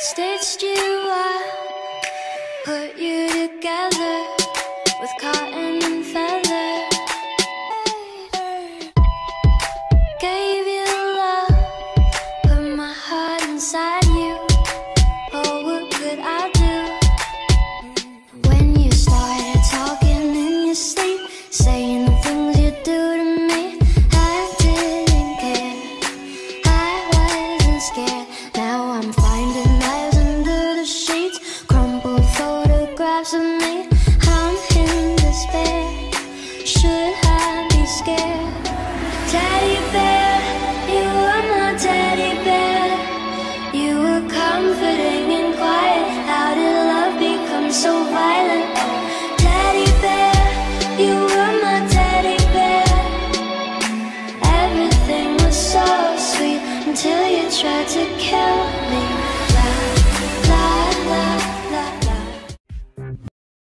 Stitched you up, put you together with cotton and feather. Gave you love, put my heart inside you. Oh, what could I do? When you started talking in your sleep, saying the things you do to me, I didn't care, I wasn't scared. Now I'm finding knives under the sheets, crumpled photographs of me. I'm in despair, should I be scared? Teddy bear, you were my teddy bear. You were comforting and quiet. How did love become so violent? Teddy bear, you were my teddy bear. Everything was so sweet until you tried to kill me.